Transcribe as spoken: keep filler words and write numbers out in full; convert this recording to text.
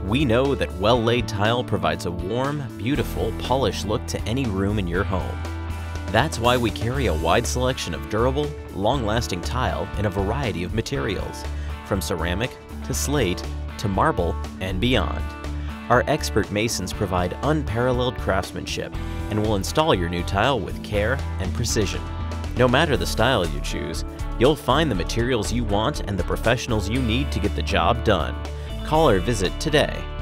We know that well-laid tile provides a warm, beautiful, polished look to any room in your home. That's why we carry a wide selection of durable, long-lasting tile in a variety of materials, from ceramic to slate to marble and beyond. Our expert masons provide unparalleled craftsmanship and will install your new tile with care and precision. No matter the style you choose, you'll find the materials you want and the professionals you need to get the job done. Call or visit today.